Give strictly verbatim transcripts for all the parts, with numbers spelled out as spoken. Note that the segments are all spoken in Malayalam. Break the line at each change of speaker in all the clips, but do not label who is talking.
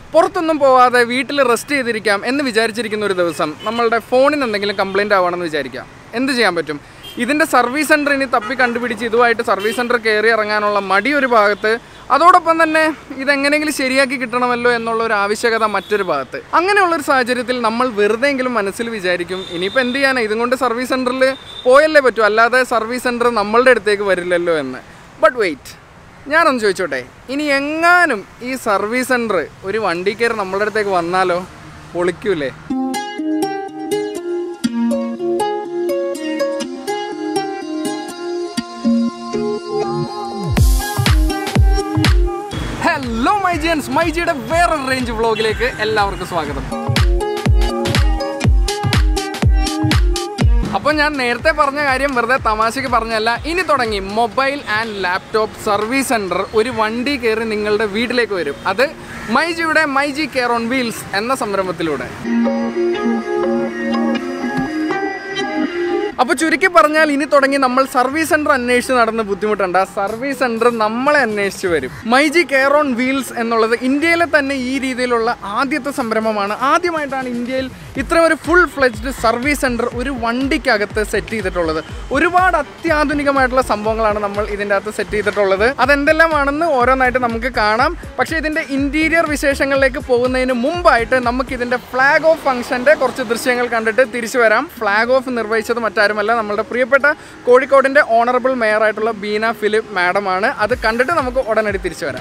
പുറത്തൊന്നും പോവാതെ വീട്ടിൽ റെസ്റ്റ് ചെയ്തിരിക്കാം എന്ന് വിചാരിച്ചിരിക്കുന്ന ഒരു ദിവസം നമ്മളുടെ ഫോണിന് എന്തെങ്കിലും കംപ്ലൈൻറ്റ് ആവുകയാണെന്ന് വിചാരിക്കാം. എന്ത് ചെയ്യാൻ പറ്റും? ഇതിൻ്റെ സർവീസ് സെൻറ്റർ ഇനി തപ്പി കണ്ടുപിടിച്ച് ഇതുമായിട്ട് സർവീസ് സെൻറ്റർ കയറി ഇറങ്ങാനുള്ള മടി ഒരു ഭാഗത്ത്, അതോടൊപ്പം തന്നെ ഇതെങ്ങനെയെങ്കിലും ശരിയാക്കി കിട്ടണമല്ലോ എന്നുള്ള ഒരു ആവശ്യകത മറ്റൊരു ഭാഗത്ത്. അങ്ങനെയുള്ളൊരു സാഹചര്യത്തിൽ നമ്മൾ വെറുതെയെങ്കിലും മനസ്സിൽ വിചാരിക്കും, ഇനിയിപ്പോൾ എന്ത് ചെയ്യാനാണ്, ഇതും കൊണ്ട് സർവീസ് സെൻറ്ററിൽ പോയല്ലേ പറ്റൂ, അല്ലാതെ സർവീസ് സെൻറ്റർ നമ്മളുടെ അടുത്തേക്ക് വരില്ലല്ലോ എന്ന്. ബട്ട് വെയിറ്റ്, ഞാനൊന്ന് ചോദിച്ചോട്ടെ, ഇനി എങ്ങാനും ഈ സർവീസ് സെൻറ്റർ ഒരു വണ്ടി കയറി നമ്മളുടെ അടുത്തേക്ക് വന്നാലോ? പൊളിക്കൂലേ? ഹലോ മൈജിയൻസ്, മൈജിയുടെ വേറൊരു റേഞ്ച് വ്ളോഗിലേക്ക് എല്ലാവർക്കും സ്വാഗതം. അപ്പോൾ ഞാൻ നേരത്തെ പറഞ്ഞ കാര്യം വെറുതെ തമാശയ്ക്ക് പറഞ്ഞല്ല. ഇനി തുടങ്ങി mobile and laptop service center ഒരു വണ്ടി കയറി നിങ്ങളുടെ വീട്ടിലേക്ക് വരും. അത് മൈജിയുടെ മൈജി കെയർ ഓൺ വീൽസ് എന്ന സംരംഭത്തിലൂടെ. അപ്പോൾ ചുരുക്കി പറഞ്ഞാൽ ഇനി തുടങ്ങി നമ്മൾ സർവീസ് സെൻറ്റർ അന്വേഷിച്ച് നടന്ന് ബുദ്ധിമുട്ടുണ്ട്. സർവീസ് സെൻറ്റർ നമ്മളെ അന്വേഷിച്ച് വരും. മൈജി കെയർ ഓൺ വീൽസ് എന്നുള്ളത് ഇന്ത്യയിലെ തന്നെ ഈ രീതിയിലുള്ള ആദ്യത്തെ സംരംഭമാണ്. ആദ്യമായിട്ടാണ് ഇന്ത്യയിൽ ഇത്രയും ഒരു ഫുൾ ഫ്ലെജ്ഡ് സർവീസ് സെൻറ്റർ ഒരു വണ്ടിക്കകത്ത് സെറ്റ് ചെയ്തിട്ടുള്ളത്. ഒരുപാട് അത്യാധുനികമായിട്ടുള്ള സംഭവങ്ങളാണ് നമ്മൾ ഇതിൻ്റെ അകത്ത് സെറ്റ് ചെയ്തിട്ടുള്ളത്. അതെന്തെല്ലാമാണെന്ന് ഓരോന്നായിട്ട് നമുക്ക് കാണാം. പക്ഷേ ഇതിൻ്റെ ഇൻറ്റീരിയർ വിശേഷങ്ങളിലേക്ക് പോകുന്നതിന് മുമ്പായിട്ട് നമുക്കിതിൻ്റെ ഫ്ലാഗ് ഓഫ് ഫംഗ്ഷൻ്റെ കുറച്ച് ദൃശ്യങ്ങൾ കണ്ടിട്ട് തിരിച്ചു വരാം. ഫ്ലാഗ് ഓഫ് നിർവഹിച്ചത് മറ്റാരുമല്ല, നമ്മളുടെ പ്രിയപ്പെട്ട കോഴിക്കോടിൻ്റെ ഓണറബിൾ മേയറായിട്ടുള്ള ബീന ഫിലിപ്പ് മാഡമാണ്. അത് കണ്ടിട്ട് നമുക്ക് ഉടനടി തിരിച്ചു വരാം.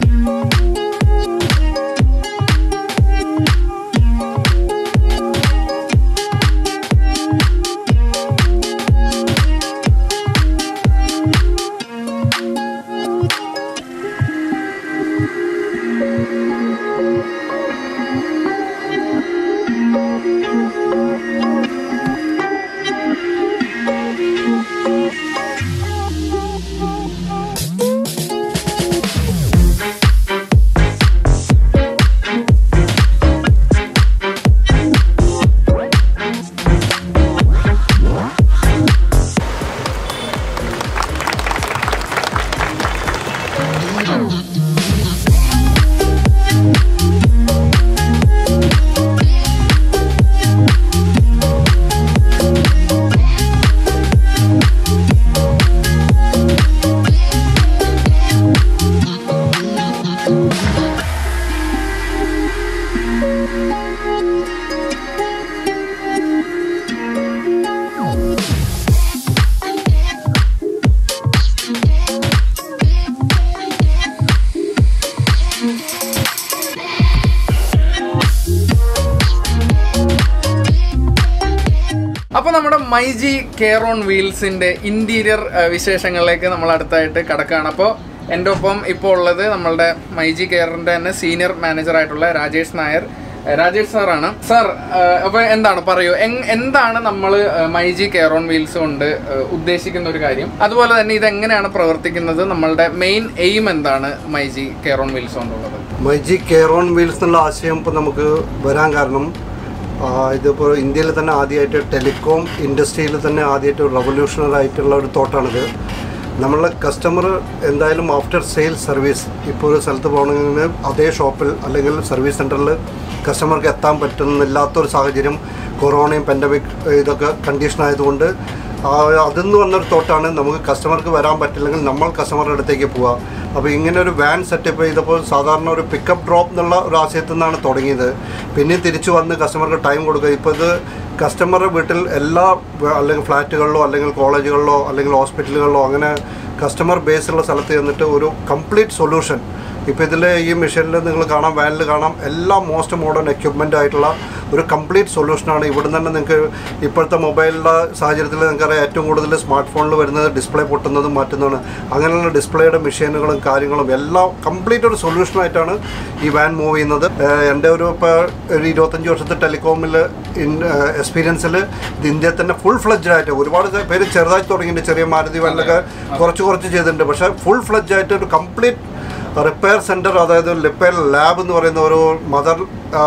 അപ്പോൾ നമ്മുടെ മൈജി കെയർ ഓൺ വീൽസിൻ്റെ ഇൻറ്റീരിയർ വിശേഷങ്ങളിലേക്ക് നമ്മൾ അടുത്തായിട്ട് കിടക്കുകയാണ്. അപ്പോൾ എൻ്റെ ഒപ്പം ഇപ്പോൾ ഉള്ളത് നമ്മളുടെ മൈജി കെയറിൻ്റെ തന്നെ സീനിയർ മാനേജറായിട്ടുള്ള രാജേഷ് നായർ. രാജേഷ് സാറാണ്. സാർ, അപ്പോൾ എന്താണ് പറയൂ, എന്താണ് നമ്മൾ മൈജി കെയർ ഓൺ വീൽസ് കൊണ്ട് ഉദ്ദേശിക്കുന്ന ഒരു കാര്യം, അതുപോലെ തന്നെ ഇതെങ്ങനെയാണ് പ്രവർത്തിക്കുന്നത്, നമ്മളുടെ മെയിൻ എയിം എന്താണ് മൈജി കെയർ ഓൺ വീൽസ് കൊണ്ടുള്ളത്?
മൈജി കെയർ ഓൺ വീൽസ് എന്നുള്ള ആശയം ഇപ്പോൾ നമുക്ക് വരാൻ കാരണം ഇതിപ്പോൾ ഇന്ത്യയിൽ തന്നെ ആദ്യമായിട്ട് ടെലികോം ഇൻഡസ്ട്രിയിൽ തന്നെ ആദ്യമായിട്ട് റവല്യൂഷണറി ആയിട്ടുള്ള ഒരു തോട്ടാണിത്. നമ്മളെ കസ്റ്റമർ എന്തായാലും ആഫ്റ്റർ സെയിൽ സർവീസ് ഇപ്പോൾ ഒരു സ്ഥലത്ത് പോകണമെങ്കിൽ അതേ ഷോപ്പിൽ അല്ലെങ്കിൽ സർവീസ് സെൻറ്ററിൽ കസ്റ്റമർക്ക് എത്താൻ പറ്റുന്നില്ലാത്തൊരു സാഹചര്യം, കൊറോണയും പാൻഡമിക് ഇതൊക്കെ കണ്ടീഷൻ ആയതുകൊണ്ട് അതെന്ന് പറഞ്ഞൊരു തോട്ടാണ് നമുക്ക് കസ്റ്റമർക്ക് വരാൻ പറ്റില്ലെങ്കിൽ നമ്മൾ കസ്റ്റമറുടെ അടുത്തേക്ക് പോവുക. അപ്പോൾ ഇങ്ങനെ ഒരു വാൻ സെറ്റപ്പ് ചെയ്തപ്പോൾ സാധാരണ ഒരു പിക്കപ്പ് ഡ്രോപ്പ് എന്നുള്ള ഒരു ആശയത്തിൽ നിന്നാണ് തുടങ്ങിയത്. പിന്നെ തിരിച്ചു വന്ന് കസ്റ്റമർക്ക് ടൈം കൊടുക്കുക. ഇപ്പോൾ ഇത് കസ്റ്റമറുടെ വീട്ടിൽ എല്ലാ അല്ലെങ്കിൽ ഫ്ലാറ്റുകളിലോ അല്ലെങ്കിൽ കോളേജുകളിലോ അല്ലെങ്കിൽ ഹോസ്പിറ്റലുകളിലോ അങ്ങനെ കസ്റ്റമർ ബേസുള്ള സ്ഥലത്ത് ചെന്നിട്ട് ഒരു കംപ്ലീറ്റ് സൊല്യൂഷൻ. ഇപ്പോൾ ഇതിൽ ഈ മെഷീനിൽ നിങ്ങൾ കാണാം, വാനിൽ കാണാം, എല്ലാ മോസ്റ്റ് മോഡേൺ എക്യുപ്മെൻ്റ് ആയിട്ടുള്ള ഒരു കംപ്ലീറ്റ് സൊല്യൂഷനാണ്. ഇവിടെ തന്നെ നിങ്ങൾക്ക് ഇപ്പോഴത്തെ മൊബൈലിൻ്റെ സാഹചര്യത്തിൽ നിങ്ങൾക്കറിയാം ഏറ്റവും കൂടുതൽ സ്മാർട്ട് ഫോണിൽ വരുന്നത് ഡിസ്പ്ലേ പൊട്ടുന്നതും മാറ്റുന്നതാണ്. അങ്ങനെയുള്ള ഡിസ്പ്ലേയുടെ മെഷീനുകളും കാര്യങ്ങളും എല്ലാം കംപ്ലീറ്റ് ഒരു സൊല്യൂഷനായിട്ടാണ് ഈ വാൻ മൂവ് ചെയ്യുന്നത്. എൻ്റെ ഒരു ഇപ്പോൾ ഒരു ഇരുപത്തഞ്ച് വർഷത്തെ ടെലികോമിൽ എക്സ്പീരിയൻസിൽ ഇത് ഇന്ത്യയിൽ തന്നെ ഫുൾ ഫ്ലെഡ്ജ് ആയിട്ട് ഒരുപാട് പേര് ചെറുതായിട്ട് തുടങ്ങിയിട്ടുണ്ട്. ചെറിയ മാരുതി വാനിലൊക്കെ കുറച്ച് കുറച്ച് ചെയ്തിട്ടുണ്ട്. പക്ഷേ ഫുൾ ഫ്ലെഡ്ജ് ആയിട്ട് ഒരു കംപ്ലീറ്റ് റിപ്പയർ സെൻറ്റർ, അതായത് റിപ്പയർ ലാബ് എന്ന് പറയുന്ന ഒരു mother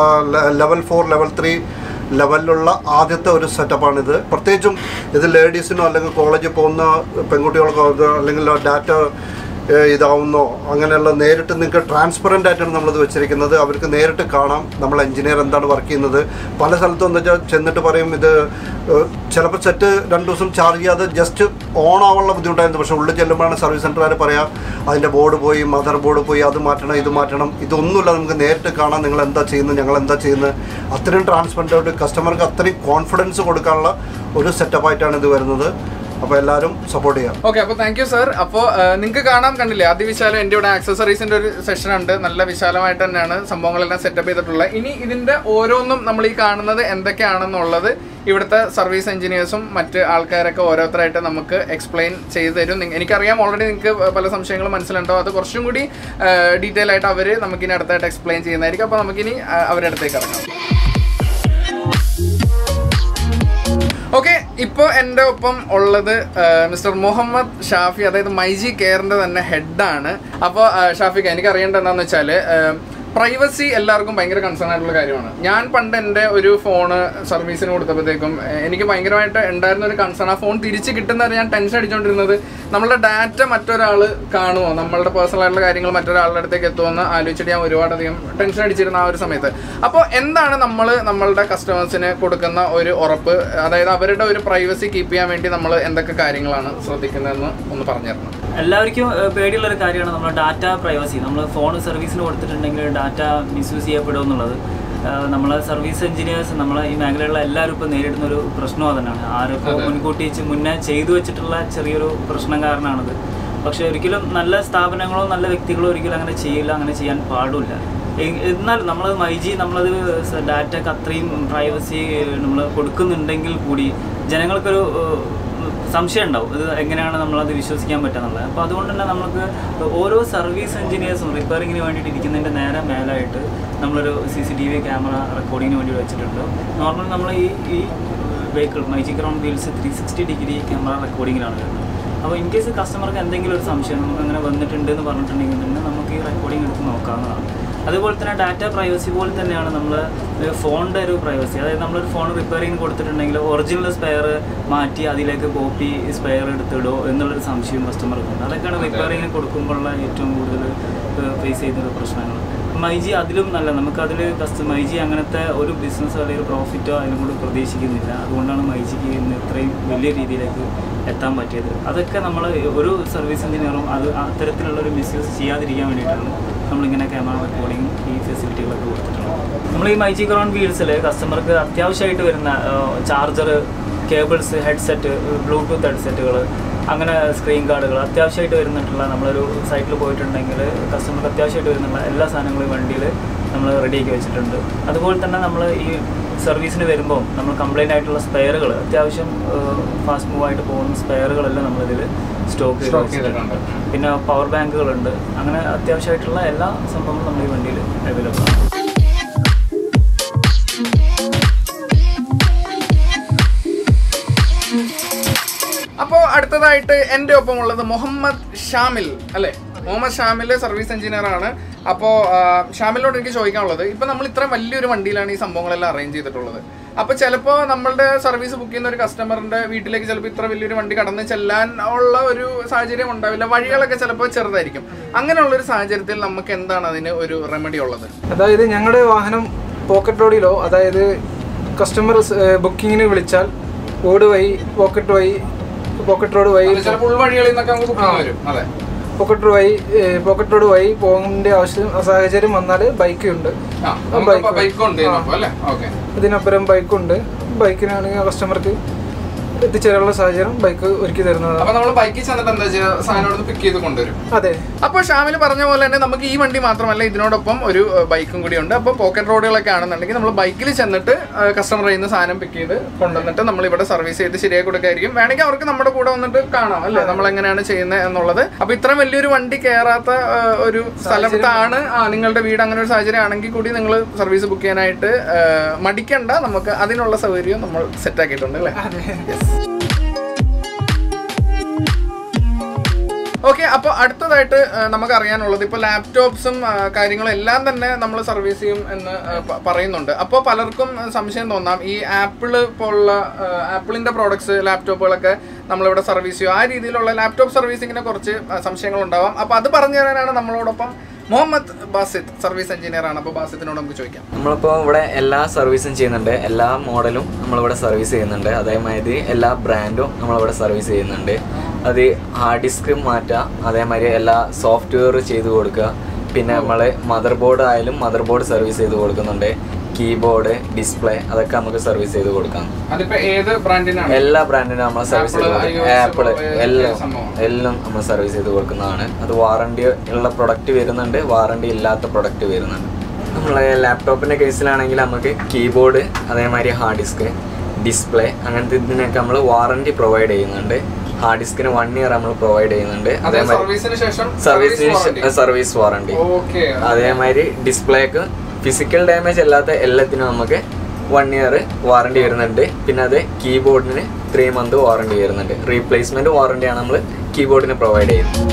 level four level three ലെവലിലുള്ള ആദ്യത്തെ ഒരു സെറ്റപ്പാണിത്. പ്രത്യേകിച്ചും ഇത് ലേഡീസിനോ അല്ലെങ്കിൽ കോളേജിൽ പോകുന്ന പെൺകുട്ടികൾക്കോ അല്ലെങ്കിൽ ഡാറ്റ ഇതാവുന്നോ അങ്ങനെയുള്ള നേരിട്ട് നിങ്ങൾക്ക് ട്രാൻസ്പെറൻ്റ് ആയിട്ടാണ് നമ്മളത് വെച്ചിരിക്കുന്നത്. അവർക്ക് നേരിട്ട് കാണാം നമ്മൾ എഞ്ചിനീയർ എന്താണ് വർക്ക് ചെയ്യുന്നത്. പല സ്ഥലത്തും എന്താ വെച്ചാൽ ചെന്നിട്ട് പറയും ഇത് ചിലപ്പോൾ സെറ്റ് രണ്ട് ദിവസം ചാർജ് ചെയ്യാതെ ജസ്റ്റ് ഓൺ ആവാനുള്ള ബുദ്ധിമുട്ടായിരുന്നു. പക്ഷേ ഉള്ളിൽ ചെല്ലുമ്പോഴാണ് സർവീസ് സെൻ്ററുകാർ പറയാം അതിൻ്റെ ബോർഡ് പോയി മദർ ബോർഡ് പോയി അത് മാറ്റണം ഇത് മാറ്റണം. ഇതൊന്നുമില്ല, നമുക്ക് നേരിട്ട് കാണാം നിങ്ങൾ എന്താ ചെയ്യുന്നത് ഞങ്ങൾ എന്താ ചെയ്യുന്നത്. അത്രയും ട്രാൻസ്പെറൻ്റ് ആയിട്ട് കസ്റ്റമർക്ക് അത്രയും കോൺഫിഡൻസ് കൊടുക്കാനുള്ള ഒരു സെറ്റപ്പായിട്ടാണ് ഇത് വരുന്നത്. അപ്പോൾ എല്ലാവരും സപ്പോർട്ട് ചെയ്യാം.
ഓക്കെ, അപ്പോൾ താങ്ക് യു സർ. അപ്പോൾ നിങ്ങൾക്ക് കാണാൻ കണ്ടില്ലേ അതിവിശാലം എൻ്റെ ഇവിടെ ആക്സസറീസിൻ്റെ ഒരു സെഷൻ ഉണ്ട്. നല്ല വിശാലമായിട്ട് തന്നെയാണ് സംഭവങ്ങളെല്ലാം സെറ്റപ്പ് ചെയ്തിട്ടുള്ളത്. ഇനി ഇതിൻ്റെ ഓരോന്നും നമ്മൾ ഈ കാണുന്നത് എന്തൊക്കെയാണെന്നുള്ളത് ഇവിടുത്തെ സർവീസ് എഞ്ചിനീയേഴ്സും മറ്റ് ആൾക്കാരൊക്കെ ഓരോരുത്തരായിട്ട് നമുക്ക് എക്സ്പ്ലെയിൻ ചെയ്ത് തരും. എനിക്കറിയാം ഓൾറെഡി നിങ്ങൾക്ക് പല സംശയങ്ങളും മനസ്സിലുണ്ടാവും. അത് കുറച്ചും കൂടി ഡീറ്റെയിൽ ആയിട്ട് അവർ നമുക്കിനി അടുത്തായിട്ട് എക്സ്പ്ലെയിൻ ചെയ്യുന്നതായിരിക്കും. അപ്പോൾ നമുക്കിനി അവരുടെ അടുത്തേക്ക് ഇറങ്ങാം. ഓക്കെ, ഇപ്പോൾ എൻ്റെ ഒപ്പം ഉള്ളത് മിസ്റ്റർ മുഹമ്മദ് ഷാഫി, അതായത് മൈജി കെയറിൻ്റെ തന്നെ ഹെഡാണ്. അപ്പോൾ ഷാഫിക്ക് എനിക്ക് അറിയേണ്ടത് എന്താണെന്ന് വെച്ചാൽ പ്രൈവസി എല്ലാവർക്കും ഭയങ്കര കൺസേൺ ആയിട്ടുള്ള കാര്യമാണ്. ഞാൻ പണ്ട് എൻ്റെ ഒരു ഫോണ് സർവീസിന് കൊടുത്തപ്പോഴത്തേക്കും എനിക്ക് ഭയങ്കരമായിട്ട് ഉണ്ടായിരുന്ന ഒരു കൺസേൺ, ആ ഫോൺ തിരിച്ച് കിട്ടുന്നവരെ ഞാൻ ടെൻഷൻ അടിച്ചുകൊണ്ടിരുന്നത് നമ്മളുടെ ഡാറ്റ മറ്റൊരാൾ കാണുമോ, നമ്മളുടെ പേഴ്സണൽ ആയിട്ടുള്ള കാര്യങ്ങൾ മറ്റൊരാളുടെ അടുത്തേക്ക് എത്തുമെന്ന് ആലോചിച്ചിട്ട് ഞാൻ ഒരുപാടധികം ടെൻഷൻ അടിച്ചിരുന്ന ആ ഒരു സമയത്ത്. അപ്പോൾ എന്താണ് നമ്മൾ നമ്മളുടെ കസ്റ്റമേഴ്സിന് കൊടുക്കുന്ന ഒരു ഉറപ്പ്, അതായത് അവരുടെ ഒരു പ്രൈവസി കീപ്പ് ചെയ്യാൻ വേണ്ടി നമ്മൾ എന്തൊക്കെ കാര്യങ്ങളാണ് ശ്രദ്ധിക്കുന്നതെന്ന് ഒന്ന് പറഞ്ഞു തരണം.
എല്ലാവർക്കും പേടിയുള്ളൊരു കാര്യമാണ് നമ്മുടെ ഡാറ്റ പ്രൈവസി. നമ്മൾ ഫോൺ സർവീസിന് കൊടുത്തിട്ടുണ്ടെങ്കിൽ ഡാറ്റ മിസ്യൂസ് ചെയ്യപ്പെടും എന്നുള്ളത്. നമ്മളെ സർവീസ് എഞ്ചിനീയേഴ്സ് നമ്മളെ ഈ മേഖലയിലുള്ള എല്ലാവരും ഇപ്പോൾ നേരിടുന്ന ഒരു പ്രശ്നം തന്നെയാണ്. ആരൊക്കെ മുൻകൂട്ടി മുന്നേ ചെയ്തു വെച്ചിട്ടുള്ള ചെറിയൊരു പ്രശ്നം കാരണമാണത്. പക്ഷേ ഒരിക്കലും നല്ല സ്ഥാപനങ്ങളോ നല്ല വ്യക്തികളോ ഒരിക്കലും അങ്ങനെ ചെയ്യില്ല, അങ്ങനെ ചെയ്യാൻ പാടില്ല. എന്നാൽ നമ്മൾ മൈജി നമ്മളത് ഡാറ്റക്ക് അത്രയും പ്രൈവസി നമ്മൾ കൊടുക്കുന്നുണ്ടെങ്കിൽ കൂടി ജനങ്ങൾക്കൊരു സംശയം ഉണ്ടാവും, ഇത് എങ്ങനെയാണ് നമ്മളത് വിശ്വസിക്കാൻ പറ്റുന്നത്. അപ്പോൾ അതുകൊണ്ട് തന്നെ നമുക്ക് ഓരോ സർവീസ് എഞ്ചിനീയേഴ്സും റിപ്പയറിങ്ങിന് വേണ്ടിയിട്ട് ഇരിക്കുന്നതിൻ്റെ നേരെ മേലായിട്ട് നമ്മളൊരു C C T V camera റെക്കോർഡിങ്ങിന് വേണ്ടി വെച്ചിട്ടുണ്ട്. നോർമൽ നമ്മൾ ഈ ഈ vehicle myG care wheels three sixty degree camera റെക്കോർഡിങ്ങിലാണ് വരുന്നത്. അപ്പോൾ ഇൻ കേസ് കസ്റ്റമർക്ക് എന്തെങ്കിലും ഒരു സംശയം നമുക്ക് അങ്ങനെ വന്നിട്ടുണ്ട് എന്ന് പറഞ്ഞിട്ടുണ്ടെങ്കിൽ തന്നെ നമുക്ക് ഈ റെക്കോർഡിംഗ് എടുത്ത് നോക്കാവുന്നതാണ്. അതുപോലെ തന്നെ ഡാറ്റ പ്രൈവസി പോലെ തന്നെയാണ് നമ്മൾ ഫോണിൻ്റെ ഒരു പ്രൈവസി. അതായത് നമ്മളൊരു ഫോൺ റിപ്പയറിങ്ങിന് കൊടുത്തിട്ടുണ്ടെങ്കിൽ ഒറിജിനൽ സ്പെയർ മാറ്റി അതിലേക്ക് കോപ്പി സ്പെയർ എടുത്തിടുമോ എന്നുള്ളൊരു സംശയം കസ്റ്റമർക്കുണ്ട്. അതൊക്കെയാണ് റിപ്പയറിങ്ങിന് കൊടുക്കുമ്പോഴുള്ള ഏറ്റവും കൂടുതൽ ഫേസ് ചെയ്യുന്ന പ്രശ്നങ്ങൾ. മൈജി അതിലും നല്ല നമുക്കതിൽ കസ്റ്റ മൈജി അങ്ങനത്തെ ഒരു ബിസിനസ്സോ അല്ലെങ്കിൽ പ്രോഫിറ്റോ അതിനും കൂടി പ്രതീക്ഷിക്കുന്നില്ല. അതുകൊണ്ടാണ് മൈജിക്ക് ഇന്ന് ഇത്രയും വലിയ രീതിയിലേക്ക് എത്താൻ പറ്റിയത്. അതൊക്കെ നമ്മൾ ഒരു സർവീസ് എഞ്ചിനീയറും അത് അത്തരത്തിലുള്ളൊരു മിസ്യൂസ് ചെയ്യാതിരിക്കാൻ വേണ്ടിയിട്ടാണ് നമ്മളിങ്ങനെ ക്യാമറ റെക്കോർഡിങ് ഈ ഫെസിലിറ്റികളൊക്കെ കൊടുത്തിട്ടുള്ളത്. നമ്മൾ ഈ മൈജി കെയർ വീൽസിൽ കസ്റ്റമർക്ക് അത്യാവശ്യമായിട്ട് വരുന്ന ചാർജർ, കേബിൾസ്, ഹെഡ്സെറ്റ്, ബ്ലൂടൂത്ത് ഹെഡ്സെറ്റുകൾ, അങ്ങനെ സ്ക്രീൻ ഗാർഡുകൾ അത്യാവശ്യമായിട്ട് വരുന്നിട്ടുള്ള നമ്മളൊരു സൈറ്റിൽ പോയിട്ടുണ്ടെങ്കിൽ കസ്റ്റമർക്ക് അത്യാവശ്യമായിട്ട് വരുന്നുള്ള എല്ലാ സാധനങ്ങളും വണ്ടിയിൽ നമ്മൾ റെഡിയാക്കി വെച്ചിട്ടുണ്ട്. അതുപോലെ തന്നെ നമ്മൾ ഈ സർവീസിന് വരുമ്പോൾ നമ്മൾ കംപ്ലൈൻ്റ് ആയിട്ടുള്ള സ്പെയറുകൾ അത്യാവശ്യം ഫാസ്റ്റ് മൂവ് ആയിട്ട് പോകുന്ന സ്പെയറുകളെല്ലാം നമ്മളിതിൽ സ്റ്റോക്ക് ചെയ്ത് വെച്ചിട്ടുണ്ട്. പിന്നെ പവർ ബാങ്കുകളുണ്ട്. അങ്ങനെ അത്യാവശ്യമായിട്ടുള്ള എല്ലാ സംഭവങ്ങളും നമ്മൾ ഈ വണ്ടിയിൽ അവൈലബിൾ ആണ്.
അപ്പോൾ അടുത്തതായിട്ട് എൻ്റെ ഒപ്പം ഉള്ളത് മുഹമ്മദ് ഷാമിൽ അല്ലേ? മുഹമ്മദ് ഷാമിൽ സർവീസ് എഞ്ചിനീയർ ആണ്. അപ്പോൾ ഷാമിലിനോട് എനിക്ക് ചോദിക്കാനുള്ളത്, ഇപ്പം നമ്മൾ ഇത്ര വലിയൊരു വണ്ടിയിലാണ് ഈ സംഭവങ്ങളെല്ലാം അറേഞ്ച് ചെയ്തിട്ടുള്ളത്. അപ്പോൾ ചിലപ്പോൾ നമ്മളുടെ സർവീസ് ബുക്ക് ചെയ്യുന്ന ഒരു കസ്റ്റമറിൻ്റെ വീട്ടിലേക്ക് ചിലപ്പോൾ ഇത്ര വലിയൊരു വണ്ടി കടന്ന് ചെല്ലാൻ ഉള്ള ഒരു സാഹചര്യം ഉണ്ടാവില്ല. വഴികളൊക്കെ ചിലപ്പോൾ ചെറുതായിരിക്കും. അങ്ങനെയുള്ളൊരു സാഹചര്യത്തിൽ നമുക്ക് എന്താണ് അതിന് ഒരു റെമഡി ഉള്ളത്?
അതായത് ഞങ്ങളുടെ വാഹനം പോക്കറ്റ് റോഡിലോ, അതായത് കസ്റ്റമർ ബുക്കിങ്ങിന് വിളിച്ചാൽ റോഡ് വഴി പോക്കറ്റ് വഴി പോക്കറ്റ് റോഡ് വഴി
ഉൾവഴികളിൽ നിന്നൊക്കെ നമുക്ക് ബുക്കിംഗ് വരും. അതെ,
പോക്കറ്റ് വഴി പോക്കറ്റ് റോഡ് വഴി പോകേണ്ട ആവശ്യം സാഹചര്യം വന്നാൽ ബൈക്ക് ഉണ്ട്. ഇതിനപ്പുറം ബൈക്കുണ്ട്. ബൈക്കിനാണെങ്കിൽ കസ്റ്റമർക്ക് എത്തിച്ചേരാനുള്ള സാഹചര്യം ബൈക്ക് ഒരുക്കി തരുന്നതാണ്.
അപ്പൊ നമ്മൾ ബൈക്കിൽ ചെന്നിട്ട് എന്താ ചെയ്യുക, സാധനം പിക്ക് ചെയ്ത് കൊണ്ടുവരും.
അതെ.
അപ്പോൾ ഷാമിൽ പറഞ്ഞ പോലെ തന്നെ നമുക്ക് ഈ വണ്ടി മാത്രമല്ല ഇതിനോടൊപ്പം ഒരു ബൈക്കും കൂടി ഉണ്ട്. അപ്പോൾ പോക്കറ്റ് റോഡുകളൊക്കെ ആണെന്നുണ്ടെങ്കിൽ നമ്മൾ ബൈക്കിൽ ചെന്നിട്ട് കസ്റ്റമറിൽ നിന്ന് സാധനം പിക്ക് ചെയ്ത് കൊണ്ടുവന്നിട്ട് നമ്മൾ ഇവിടെ സർവീസ് ചെയ്ത് ശരിയാക്കി കൊടുക്കായിരിക്കും. വേണമെങ്കിൽ അവർക്ക് നമ്മുടെ കൂടെ വന്നിട്ട് കാണാം അല്ലേ നമ്മൾ എങ്ങനെയാണ് ചെയ്യുന്നത് എന്നുള്ളത്. അപ്പൊ ഇത്ര വലിയൊരു വണ്ടി കയറാത്ത ഒരു സ്ഥലത്താണ് നിങ്ങളുടെ വീട്, അങ്ങനെ ഒരു സാഹചര്യം ആണെങ്കിൽ കൂടി നിങ്ങൾ സർവീസ് ബുക്ക് ചെയ്യാനായിട്ട് മടിക്കണ്ട. നമുക്ക് അതിനുള്ള സൗകര്യം നമ്മൾ സെറ്റ് ആക്കിയിട്ടുണ്ട് അല്ലേ? ഓക്കെ, അപ്പോൾ അടുത്തതായിട്ട് നമുക്ക് അറിയാനുള്ളത് ഇപ്പോൾ ലാപ്ടോപ്സും കാര്യങ്ങളും എല്ലാം തന്നെ നമ്മൾ സർവീസ് ചെയ്യും എന്ന് പറയുന്നുണ്ട്. അപ്പോൾ പലർക്കും സംശയം തോന്നാം, ഈ ആപ്പിള് പോലുള്ള ആപ്പിളിൻ്റെ പ്രോഡക്ട്സ് ലാപ്ടോപ്പുകളൊക്കെ നമ്മളിവിടെ സർവീസ് ചെയ്യും, ആ രീതിയിലുള്ള ലാപ്ടോപ്പ് സർവീസിങ്ങിനെ കുറച്ച് സംശയങ്ങൾ ഉണ്ടാവാം. അപ്പോൾ അത് പറഞ്ഞു തരാനാണ് നമ്മളോടൊപ്പം മുഹമ്മദ് ബാസിത്ത്, സർവീസ് എഞ്ചിനീയർ ആണ്. അപ്പോൾ ബാസിത്തിനോട് നമുക്ക് ചോദിക്കാം.
നമ്മളിപ്പോൾ ഇവിടെ എല്ലാ സർവീസും ചെയ്യുന്നുണ്ട്, എല്ലാ മോഡലും നമ്മളിവിടെ സർവീസ് ചെയ്യുന്നുണ്ട്. അതേമാതിരി എല്ലാ ബ്രാൻഡും നമ്മളിവിടെ സർവീസ് ചെയ്യുന്നുണ്ട്. അത് ഹാർഡ് ഡിസ്ക് മാറ്റുക, അതേമാതിരി എല്ലാ സോഫ്റ്റ്വെയർ ചെയ്ത് കൊടുക്കുക. പിന്നെ നമ്മൾ മദർ ബോർഡ് ആയാലും മദർ ബോർഡ് സർവീസ് ചെയ്ത് കൊടുക്കുന്നുണ്ട്. കീബോർഡ്, ഡിസ്പ്ലേ അതൊക്കെ നമുക്ക് സർവീസ് ചെയ്ത് കൊടുക്കാം. എല്ലാ ബ്രാൻഡിനും നമ്മൾ സർവീസ് ചെയ്ത് കൊടുക്കും. ആപ്പിള് എല്ലാം എല്ലാം നമ്മൾ സർവീസ് ചെയ്ത് കൊടുക്കുന്നതാണ്. അത് വാറണ്ടി ഉള്ള പ്രൊഡക്റ്റ് വരുന്നുണ്ട്, വാറണ്ടി ഇല്ലാത്ത പ്രൊഡക്റ്റ് വരുന്നുണ്ട്. നമ്മളെ ലാപ്ടോപ്പിൻ്റെ കേസിലാണെങ്കിൽ നമുക്ക് കീബോർഡ്, അതേമാതിരി ഹാർഡ് ഡിസ്ക്, ഡിസ്പ്ലേ അങ്ങനത്തെ ഇതിനൊക്കെ നമ്മൾ വാറണ്ടി പ്രൊവൈഡ് ചെയ്യുന്നുണ്ട്. ഹാർഡ് ഡിസ്കിന് വൺ ഇയർ നമ്മൾ പ്രൊവൈഡ് ചെയ്യുന്നുണ്ട്. അതേമാതിരി സർവീസിന് സർവീസ് വാറണ്ടി. അതേമാതിരി ഡിസ്പ്ലേക്ക് ഫിസിക്കൽ ഡാമേജ് അല്ലാത്ത എല്ലാത്തിനും നമുക്ക് വൺ ഇയർ വാറണ്ടി വരുന്നുണ്ട്. പിന്നെ അത് കീബോർഡിന് ത്രീ മന്ത് വാറണ്ടി വരുന്നുണ്ട്. റീപ്ലേസ്മെൻറ്റ് വാറണ്ടിയാണ് നമ്മൾ കീബോർഡിന് പ്രൊവൈഡ് ചെയ്യുന്നത്.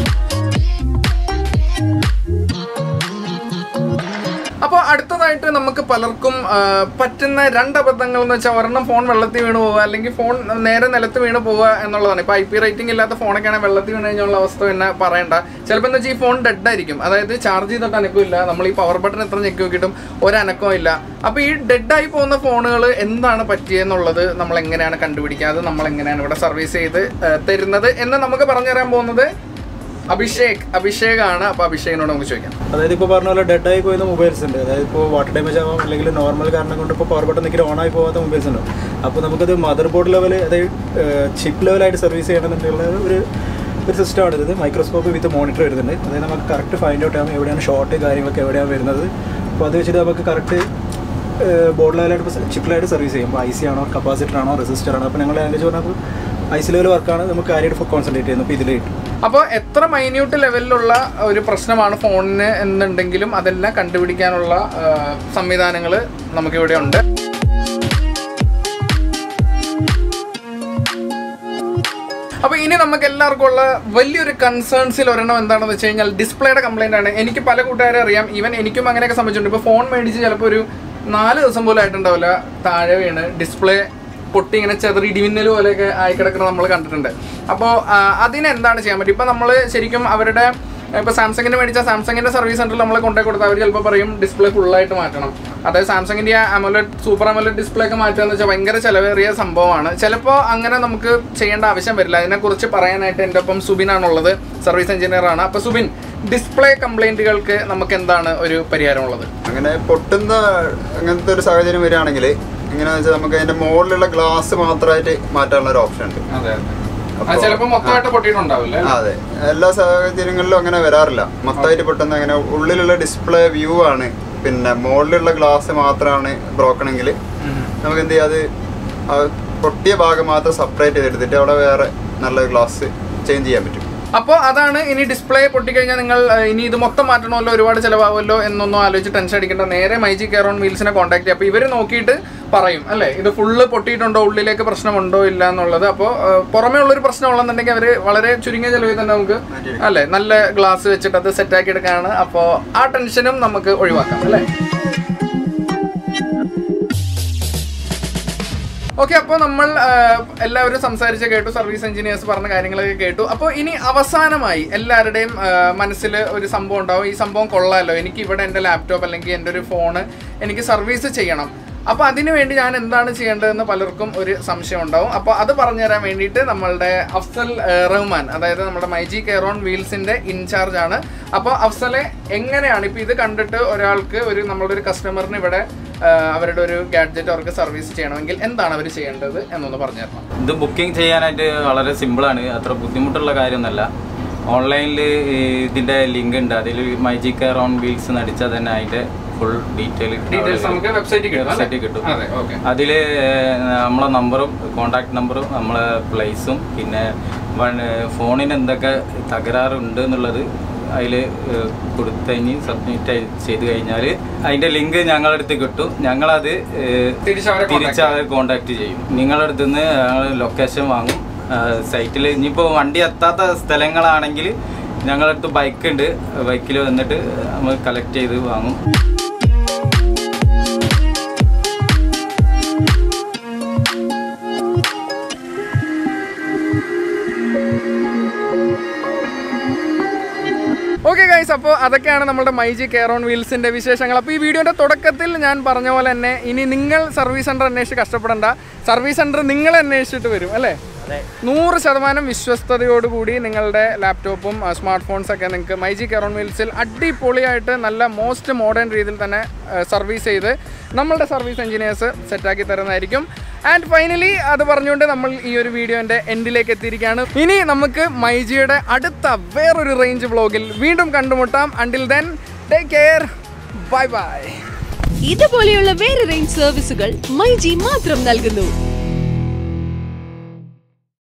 അപ്പോൾ അടുത്തതായിട്ട് നമുക്ക് പലർക്കും പറ്റുന്ന രണ്ട് അബദ്ധങ്ങൾ എന്ന് വെച്ചാൽ ഒരെണ്ണം ഫോൺ വെള്ളത്തിൽ വീണ് പോവുക, അല്ലെങ്കിൽ ഫോൺ നേരെ നിലത്ത് വീണ് പോവുക എന്നുള്ളതാണ്. ഇപ്പോൾ ഐ പി റേറ്റിംഗ് ഇല്ലാത്ത ഫോണൊക്കെ ആണെങ്കിൽ വെള്ളത്തിൽ വീണ് കഴിഞ്ഞുള്ള അവസ്ഥ പിന്നെ പറയണ്ട. ചിലപ്പോൾ എന്താ വെച്ചാൽ ഈ ഫോൺ ഡെഡ് ആയിരിക്കും, അതായത് ചാർജ് ചെയ്തിട്ട് അനക്കമില്ല, നമ്മൾ ഈ പവർ ബട്ടൺ എത്ര ഞെക്കി നോക്കിയിട്ടും ഒരനക്കവും ഇല്ല. അപ്പോൾ ഈ ഡെഡായി പോകുന്ന ഫോണുകൾ എന്താണ് പറ്റിയെന്നുള്ളത് നമ്മൾ എങ്ങനെയാണ് കണ്ടുപിടിക്കുക, അത് നമ്മൾ എങ്ങനെയാണ് ഇവിടെ സർവീസ് ചെയ്ത് തരുന്നത് എന്ന് നമുക്ക് പറഞ്ഞു തരാൻ പോകുന്നത് അഭിഷേക് അഭിഷേകാണ്. അപ്പോൾ അഭിഷേകിനോട് നമുക്ക് ചോദിക്കാം.
അതായത് ഇപ്പോൾ പറഞ്ഞ പോലെ ഡെഡായി പോയിരുന്ന മൊബൈൽസ് ഉണ്ട്. അതായത് ഇപ്പോൾ വാട്ടർ ഡാമേജ് ആവാം, അല്ലെങ്കിൽ നോർമൽ കാരണം കൊണ്ട് ഇപ്പോൾ പവർ ബട്ടൺ നിൽക്കി ഓൺ ആയി പോകാത്ത മൊബൈൽസ് ഉണ്ട്. അപ്പോൾ നമുക്കത് മദർ ബോർഡ് ലെവൽ, അതായത് ചിപ്പ് ലെവലായിട്ട് സർവീസ് ചെയ്യണമെന്നുള്ള ഒരു ഒരു സിസ്റ്റമാണ് ഇത്. മൈക്രോസ്കോപ്പ് വിത്ത് മോണിറ്റർ വരുന്നുണ്ട്. അതായത് നമുക്ക് കറക്റ്റ് ഫൈൻഡ് ഔട്ട് ആകും എവിടെയാണ് ഷോർട്ട് കാര്യങ്ങളൊക്കെ എവിടെയാണ് വരുന്നത്. അപ്പോൾ അത് വെച്ചിട്ട് നമുക്ക് കറക്റ്റ് ബോർഡ് ലെവലായിട്ട് ചിപ്പ് ലെവലായിട്ട് സർവീസ് ചെയ്യും. അപ്പോൾ ഐ സി ആണോ, കപ്പാസിറ്റർ ആണോ, റെസിസ്റ്റർ ആണോ. അപ്പോൾ ഞങ്ങൾ ലാംഗ്വേജ് പറഞ്ഞപ്പോൾ ഐ സി ലെവൽ വർക്കാണ് നമുക്ക് കാര്യമായിട്ട് കോൺസെൻട്രേറ്റ് ചെയ്യുന്നത്. അപ്പോൾ ഇതിൽ കിട്ടും.
അപ്പോൾ എത്ര മൈന്യൂട്ട് ലെവലിലുള്ള ഒരു പ്രശ്നമാണ് ഫോണിന് എന്നുണ്ടെങ്കിലും അതെല്ലാം കണ്ടുപിടിക്കാനുള്ള സംവിധാനങ്ങൾ നമുക്കിവിടെ ഉണ്ട്. അപ്പോൾ ഇനി നമുക്ക് എല്ലാവർക്കും ഉള്ള വലിയൊരു കൺസേൺസിൽ ഒരെണ്ണം എന്താണെന്ന് വെച്ച് കഴിഞ്ഞാൽ ഡിസ്പ്ലേയുടെ കംപ്ലൈൻ്റ് ആണ്. എനിക്ക് പല കൂട്ടുകാരെ അറിയാം, ഈവൻ എനിക്കും അങ്ങനെയൊക്കെ സംഭവിച്ചിട്ടുണ്ട്. ഇപ്പോൾ ഫോൺ മേടിച്ച് ചിലപ്പോൾ ഒരു നാല് ദിവസം പോലും ആയിട്ടുണ്ടാവില്ല, താഴെ വീണ് ഡിസ്പ്ലേ പൊട്ടി ഇങ്ങനെ ചെറിയ ഇടിമിന്നൽ പോലെയൊക്കെ ആയി കിടക്കുന്നത് നമ്മൾ കണ്ടിട്ടുണ്ട്. അപ്പോൾ അതിനെന്താണ് ചെയ്യാൻ പറ്റും? ഇപ്പോൾ നമ്മൾ ശരിക്കും അവരുടെ ഇപ്പോൾ സാംസങ്ങിന് മേടിച്ചാൽ സാംസങ്ങിൻ്റെ സർവീസ് സെൻറ്ററിൽ നമ്മൾ കൊണ്ടുപോയി കൊടുത്താൽ അവർ ചിലപ്പോൾ പറയും ഡിസ്പ്ലേ ഫുള്ളായിട്ട് മാറ്റണം. അതായത് സാംസങ്ങിൻ്റെ അമോലെഡ് സൂപ്പർ അമോലെഡ് ഡിസ്പ്ലേ ഒക്കെ മാറ്റുക എന്ന് വെച്ചാൽ ഭയങ്കര ചിലവേറിയ സംഭവമാണ്. ചിലപ്പോൾ അങ്ങനെ നമുക്ക് ചെയ്യേണ്ട ആവശ്യം വരില്ല. അതിനെക്കുറിച്ച് പറയാനായിട്ട് എൻ്റെ ഒപ്പം സുബിനാണുള്ളത്, സർവീസ് എഞ്ചിനീയർ ആണ്. അപ്പോൾ സുബിൻ, ഡിസ്പ്ലേ കംപ്ലൈൻറ്റുകൾക്ക് നമുക്ക് എന്താണ് ഒരു പരിഹാരമുള്ളത്?
അങ്ങനെ പൊട്ടുന്ന അങ്ങനത്തെ ഒരു സാഹചര്യം വരികയാണെങ്കിൽ എങ്ങനെയാണെന്ന് വെച്ചാൽ നമുക്ക് അതിൻ്റെ മുകളിലുള്ള ഗ്ലാസ് മാത്രമായിട്ട് മാറ്റാനുള്ള ഒരു ഓപ്ഷൻ ഉണ്ട്. അതെ, എല്ലാ സാഹചര്യങ്ങളിലും അങ്ങനെ വരാറില്ല. മൊത്തമായിട്ട് പൊട്ടുന്ന അങ്ങനെ ഉള്ളിലുള്ള ഡിസ്പ്ലേ വ്യൂ ആണ്, പിന്നെ മുകളിലുള്ള ഗ്ലാസ് മാത്രമാണ് ബ്രോക്കണെങ്കിൽ നമുക്ക് എന്ത് ചെയ്യാം, അത് പൊട്ടിയ ഭാഗം മാത്രം സെപ്പറേറ്റ് ചെയ്തെടുത്തിട്ട് അവിടെ വേറെ നല്ല ഗ്ലാസ് ചേഞ്ച് ചെയ്യാൻ പറ്റും.
അപ്പോൾ അതാണ്. ഇനി ഡിസ്പ്ലേ പൊട്ടിക്കഴിഞ്ഞാൽ നിങ്ങൾ ഇനി ഇത് മൊത്തം മാറ്റണമല്ലോ, ഒരുപാട് ചിലവാകുമല്ലോ എന്നൊന്നും ആലോചിച്ച് ടെൻഷൻ അടിക്കേണ്ട. നേരെ മൈജി കെയർ ഓൺ വീൽസിനെ കോൺടാക്ട് ചെയ്യുക. അപ്പോൾ ഇവർ നോക്കിയിട്ട് പറയും അല്ലേ ഇത് ഫുള്ള് പൊട്ടിയിട്ടുണ്ടോ, ഉള്ളിലേക്ക് പ്രശ്നമുണ്ടോ ഇല്ല എന്നുള്ളത്. അപ്പോൾ പുറമേ ഉള്ളൊരു പ്രശ്നം ഉള്ളതെന്നുണ്ടെങ്കിൽ അവർ വളരെ ചുരുങ്ങിയ ചിലവിൽ തന്നെ നമുക്ക് അല്ലേ നല്ല ഗ്ലാസ് വെച്ചിട്ട് അത് സെറ്റാക്കി എടുക്കാനാണ്. അപ്പോൾ ആ ടെൻഷനും നമുക്ക് ഒഴിവാക്കാം അല്ലേ. ഓക്കെ, അപ്പോൾ നമ്മൾ എല്ലാവരും സംസാരിച്ച് കേട്ടു, സർവീസ് എഞ്ചിനീയേഴ്സ് പറഞ്ഞ കാര്യങ്ങളൊക്കെ കേട്ടു. അപ്പോൾ ഇനി അവസാനമായി എല്ലാവരുടെയും മനസ്സിൽ ഒരു സംഭവം ഉണ്ടാവും, ഈ സംഭവം കൊള്ളാമല്ലോ, എനിക്ക് ഇവിടെ എൻ്റെ ലാപ്ടോപ്പ് അല്ലെങ്കിൽ എൻ്റെ ഒരു ഫോണ് എനിക്ക് സർവീസ് ചെയ്യണം. അപ്പോൾ അതിനു വേണ്ടി ഞാൻ എന്താണ് ചെയ്യേണ്ടതെന്ന് പലർക്കും ഒരു സംശയം ഉണ്ടാവും. അപ്പോൾ അത് പറഞ്ഞുതരാൻ വേണ്ടിയിട്ട് നമ്മളുടെ അഫ്സൽ റഹ്മാൻ, അതായത് നമ്മുടെ മൈജി കെയർ ഓൺ വീൽസിൻ്റെ ഇൻചാർജ് ആണ്. അപ്പോൾ അഫ്സലെ, എങ്ങനെയാണ് ഇപ്പോൾ ഇത് കണ്ടിട്ട് ഒരാൾക്ക് ഒരു നമ്മളുടെ ഒരു കസ്റ്റമറിന് ഇവിടെ അവരുടെ ഒരു ഗാഡ്ജറ്റ് അവർക്ക് സർവീസ് ചെയ്യണമെങ്കിൽ എന്താണ് അവർ ചെയ്യേണ്ടത് എന്നൊന്ന് പറഞ്ഞു തരണം.
ഇത് ബുക്കിംഗ് ചെയ്യാനായിട്ട് വളരെ സിമ്പിളാണ്, അത്ര ബുദ്ധിമുട്ടുള്ള കാര്യമൊന്നുമല്ല. ഓൺലൈനിൽ ഇതിൻ്റെ ലിങ്ക് ഉണ്ട്, അതിൽ മൈജി കെയർ ഓൺ വീൽസ് എന്ന് അടിച്ചാൽ തന്നെ അതിൻ്റെ ഫുൾ ഡീറ്റെയിൽ വെബ്സൈറ്റിൽ കിട്ടും. അതിൽ നമ്മളെ നമ്പറും കോണ്ടാക്ട് നമ്പറും നമ്മളെ പ്ലേസും പിന്നെ ഫോണിന് എന്തൊക്കെ തകരാറുണ്ട് എന്നുള്ളത് അതിൽ കൊടുത്തതിന് സബ്മിറ്റ് ചെയ്ത് കഴിഞ്ഞാൽ അതിൻ്റെ ലിങ്ക് ഞങ്ങളുടെ അടുത്ത് കിട്ടും. ഞങ്ങളത് തിരിച്ചവരെ കോണ്ടാക്ട് ചെയ്യും. നിങ്ങളുടെ അടുത്ത് നിന്ന് ഞങ്ങൾ ലൊക്കേഷൻ വാങ്ങും. സൈറ്റിൽ ഇനിയിപ്പോൾ വണ്ടി എത്താത്ത സ്ഥലങ്ങളാണെങ്കിൽ ഞങ്ങളുടെ അടുത്ത് ബൈക്ക് ഉണ്ട്, ബൈക്കിൽ വന്നിട്ട് നമ്മൾ കളക്ട് ചെയ്ത് വാങ്ങും.
ഓക്കെ ഗൈസ്, അപ്പോൾ അതൊക്കെയാണ് നമ്മുടെ മൈജി കെയർ ഓൺ വീൽസിൻ്റെ വിശേഷങ്ങൾ. അപ്പോൾ ഈ വീഡിയോൻ്റെ തുടക്കത്തിൽ ഞാൻ പറഞ്ഞ പോലെ തന്നെ ഇനി നിങ്ങൾ സർവീസ് സെൻറ്റർ അന്വേഷിച്ച് കഷ്ടപ്പെടേണ്ട, സർവീസ് സെൻറ്റർ നിങ്ങളെ അന്വേഷിച്ചിട്ട് വരും അല്ലേ? നൂറ് ശതമാനം വിശ്വസ്തയോടുകൂടി നിങ്ങളുടെ ലാപ്ടോപ്പും സ്മാർട്ട് ഫോൺസൊക്കെ നിങ്ങൾക്ക് മൈജി കെയർ ഓൺ വീൽസിൽ അടിപൊളിയായിട്ട് നല്ല മോസ്റ്റ് മോഡേൺ രീതിയിൽ തന്നെ സർവീസ് ചെയ്ത് നമ്മളുടെ സർവീസ് എഞ്ചിനീയേഴ്സ് സെറ്റാക്കി തരുന്നതായിരിക്കും. ആൻഡ് ഫൈനലി അത് പറഞ്ഞുകൊണ്ട് നമ്മൾ ഈ ഒരു വീഡിയോൻ്റെ എൻഡിലേക്ക് എത്തിയിരിക്കുകയാണ്. ഇനി നമുക്ക് മൈജിയുടെ അടുത്ത വേറൊരു റേഞ്ച് വ്ളോഗിൽ വീണ്ടും കണ്ടുമുട്ടാം. Until then take care, bye bye.
ഇതുപോലെയുള്ള വേറെ റേഞ്ച് സർവീസുകൾ മൈജി മാത്രം നൽകുന്നു.